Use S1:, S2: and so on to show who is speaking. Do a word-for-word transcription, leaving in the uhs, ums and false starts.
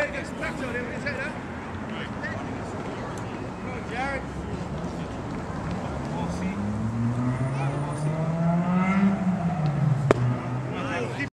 S1: Jared gets back on him, is it? Come on, Jared.